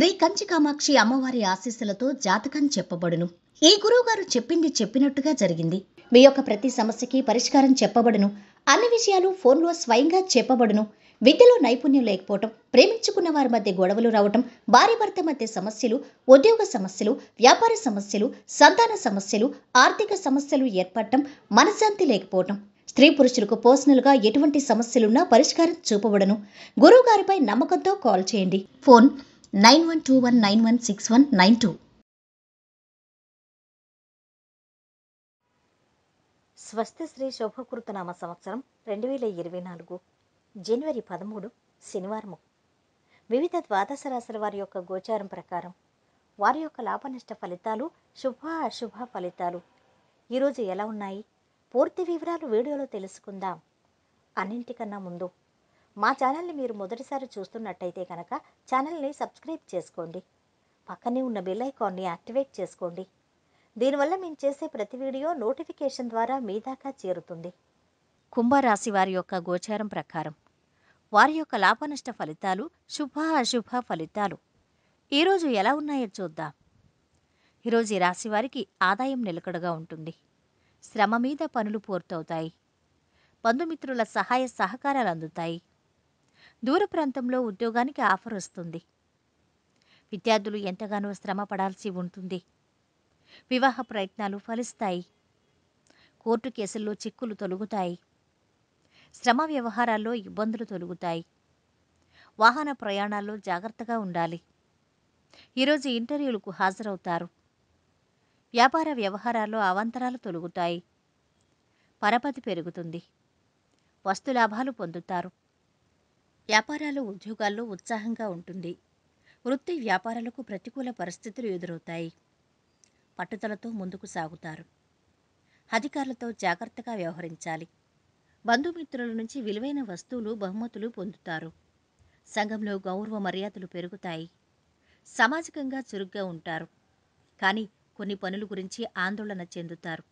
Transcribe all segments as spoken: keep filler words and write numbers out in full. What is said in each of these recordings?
శ్రీ కంచి కామాక్షి అమ్మవారి ఆశీస్సులతో జాతకం చెప్పబడును. ఈ గురువుగారు చెప్పింది చెప్పినట్టుగా జరిగింది. మీ యొక్క ప్రతి సమస్యకి పరిష్కారం చెప్పబడును. అన్ని విషయాలు ఫోన్లో స్వయంగా చెప్పబడును. విద్యలో నైపుణ్యం లేకపోవటం, ప్రేమించుకున్న వారి మధ్య గొడవలు రావటం, భార్య భర్త మధ్య సమస్యలు, ఉద్యోగ సమస్యలు, వ్యాపార సమస్యలు, సంతాన సమస్యలు, ఆర్థిక సమస్యలు ఏర్పడటం, మనశ్శాంతి లేకపోవటం, స్త్రీ పురుషులకు పర్సనల్గా ఎటువంటి సమస్యలున్నా పరిష్కారం చూపబడును. గురువు గారిపై నమ్మకంతో కాల్ చేయండి. Phone nine one two one nine one six one nine two. స్వస్తి శ్రీ శోభకృత నామ సంవత్సరం రెండు వేల ఇరవై నాలుగు జనవరి పదమూడు శనివారము. వివిధ ద్వాదశ రాశుల వారి యొక్క గోచారం ప్రకారం వారి యొక్క లాభనష్ట ఫలితాలు, శుభ అశుభ ఫలితాలు ఈరోజు ఎలా ఉన్నాయి, పూర్తి వివరాలు వీడియోలో తెలుసుకుందాం. అన్నింటికన్నా ముందు మా ఛానల్ని మీరు మొదటిసారి చూస్తున్నట్టయితే కనుక ఛానల్ని సబ్స్క్రైబ్ చేసుకోండి. పక్కనే ఉన్న బెల్ ఐకాన్ని యాక్టివేట్ చేసుకోండి. దీనివల్ల మేము చేసే ప్రతి వీడియో నోటిఫికేషన్ ద్వారా మీ దాకా చేరుతుంది. కుంభరాశి వారి యొక్క గోచారం ప్రకారం వారి యొక్క లాభనష్ట ఫలితాలు, శుభ అశుభ ఫలితాలు ఈరోజు ఎలా ఉన్నాయో చూద్దాం. ఈరోజు ఈ రాశి వారికి ఆదాయం నిలకడగా ఉంటుంది. శ్రమ మీద పనులు పూర్తవుతాయి. బంధుమిత్రుల సహాయ సహకారాలు అందుతాయి. దూర ప్రాంతంలో ఉద్యోగానికి ఆఫర్ వస్తుంది. విద్యార్థులు ఎంతగానో శ్రమ పడాల్సి ఉంటుంది. వివాహ ప్రయత్నాలు ఫలిస్తాయి. కోర్టు కేసుల్లో చిక్కులు తొలగుతాయి. శ్రమ వ్యవహారాల్లో ఇబ్బందులు తొలగుతాయి. వాహన ప్రయాణాల్లో జాగ్రత్తగా ఉండాలి. ఈరోజు ఇంటర్వ్యూలకు హాజరవుతారు. వ్యాపార వ్యవహారాల్లో అవాంతరాలు తొలగుతాయి. పరపతి పెరుగుతుంది. వస్తులాభాలు పొందుతారు. వ్యాపారాలు, ఉద్యోగాల్లో ఉత్సాహంగా ఉంటుంది. వృత్తి వ్యాపారాలకు ప్రతికూల పరిస్థితులు ఎదురవుతాయి. పట్టుదలతో ముందుకు సాగుతారు. అధికారులతో జాగ్రత్తగా వ్యవహరించాలి. బంధుమిత్రుల నుంచి విలువైన వస్తువులు, బహుమతులు పొందుతారు. సంఘంలో గౌరవ మర్యాదలు పెరుగుతాయి. సామాజికంగా చురుగ్గా ఉంటారు. కానీ కొన్ని పనుల గురించి ఆందోళన చెందుతారు.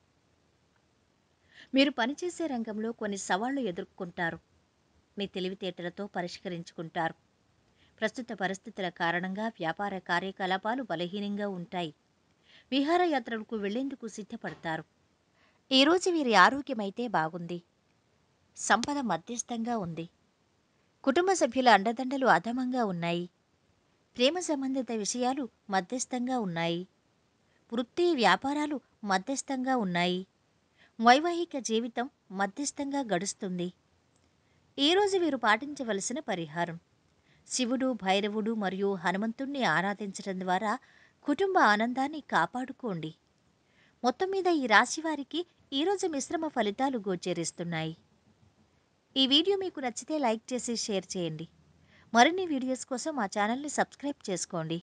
మీరు పనిచేసే రంగంలో కొన్ని సవాళ్లు ఎదుర్కొంటారు. మీ తెలివితేటలతో పరిష్కరించుకుంటారు. ప్రస్తుత పరిస్థితుల కారణంగా వ్యాపార కార్యకలాపాలు బలహీనంగా ఉంటాయి. విహారయాత్రలకు వెళ్లేందుకు సిద్ధపడతారు. ఈరోజు వీరి ఆరోగ్యమైతే బాగుంది. సంపద మధ్యస్థంగా ఉంది. కుటుంబ సభ్యుల అండదండలు అధమంగా ఉన్నాయి. ప్రేమ సంబంధిత విషయాలు మధ్యస్థంగా ఉన్నాయి. వృత్తి వ్యాపారాలు మధ్యస్థంగా ఉన్నాయి. వైవాహిక జీవితం మధ్యస్థంగా గడుస్తుంది. ఈరోజు వీరు పాటించవలసిన పరిహారం: శివుడు, భైరవుడు మరియు హనుమంతుణ్ణి ఆరాధించడం ద్వారా కుటుంబ ఆనందాన్ని కాపాడుకోండి. మొత్తం మీద ఈ రాశి వారికి ఈరోజు మిశ్రమ ఫలితాలు గోచరిస్తున్నాయి. ఈ వీడియో మీకు నచ్చితే లైక్ చేసి షేర్ చేయండి. మరిన్ని వీడియోస్ కోసం మా ఛానల్ని సబ్స్క్రైబ్ చేసుకోండి.